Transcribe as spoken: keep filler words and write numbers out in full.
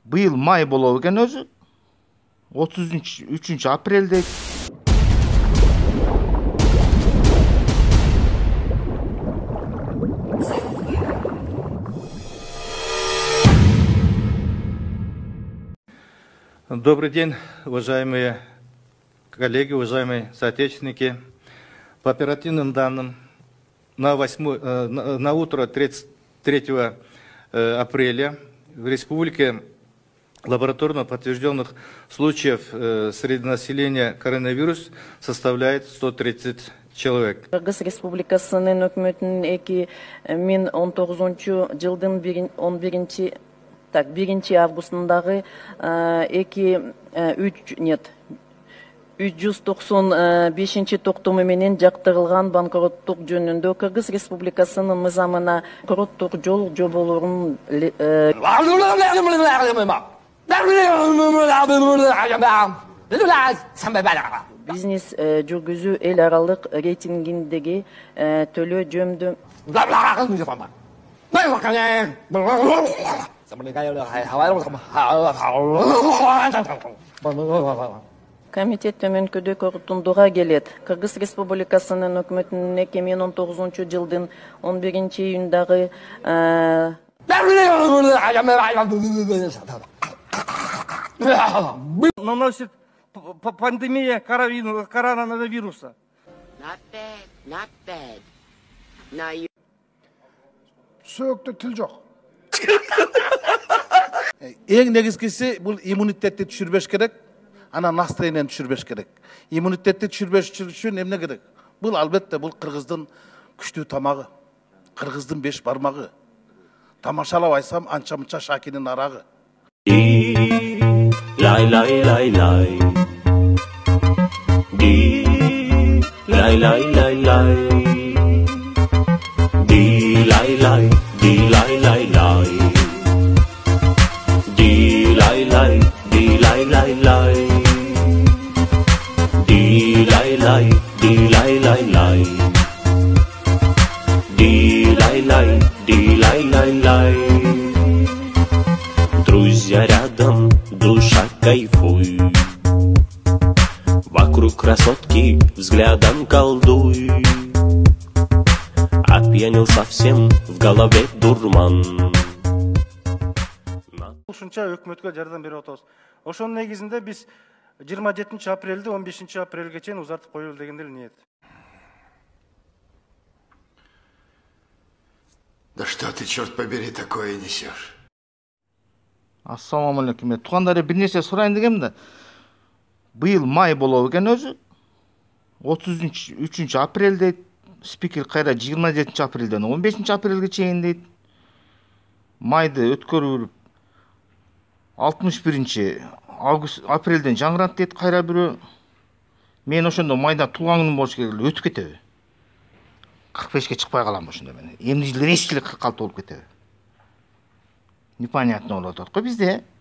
Быйыл май болобу экен өзү. отуз үчүнчү апрелде. Добрый день, уважаемые коллеги, уважаемые соотечественники. По оперативным данным, на, восьмое, на, на утро тридцать третьего апреля в республике лабораторно подтвержденных случаев среди населения коронавирус составляет сто тридцать человек. Кыргыз Республикасынын өкмөтүнүн эки миң он тогузунчу жылдын он биринчи так биринчи августундагы эки үч нет үч жүз токсон бешинчи токтому менен жактырылган банкроттук жөнүндө Кыргыз Республикасынын мыйзамына банкроттук жол жоболорунун бизнес жүргүзүү эл аралык рейтингиндеги төлөө жөмдө Комитет төмөнкүдө корутундуга келет. Кыргыз Республикасынын өкмөтүнүн эки миң он тогузунчу жылдын он биринчи июндагы наносит пандемия коронавируса. Not bad, not bad. Now you... Сөкті тіл жоқ. Ең негізгісі бұл иммунитетті түшірбеш керек, ана настроениені түшірбеш керек. Иммунитетті түшірбеш үшін емне керек? Бұл албетте бұл Қырғыздың күшті тамағы, Қырғыздың беш бармағы. Тамашалау айсам анша-мұнша Шакинің арағы. Lay lay lay lay. Di lay lay lay lay. Di lay lay, di lay lay lay. Di lay lay, di lay lay lay. Di lay lay, di lay lay lay. Di lay lay, di lay lay lay. Друзья рядом, душа кайфуй. Вокруг красотки взглядом колдуй. Опьянел совсем, в голове дурман. Ушунча өкмөткө жардам берип атабыз. Ошонун негизинде биз жыйырма жетинчи апрелди он бешинчи апрелге чейин узартып коелу деген эле ниет. Да что ты, черт побери, такое несешь? Ассаламу алейкум. Мен туугандар бир нерсе сурайын дегем да. Быйыл май болобу экен өзү. отуз үчүнчү апрелде спикер кайра жыйырма жетинчи апрелден он бешинчи апрелге чейин дейт. Майды өткөрүп алтымыш биринчи август апрелден жаңырат дейт кайра бирөө. Мен ошондо майда туулган күнүм болуш керек эле өтүп кетеби? кырк бешке чыкпай калам ошондо мен. Эмне жылы эски эле кырк алты болуп кетеби? Непонятно болуп атат го бизде.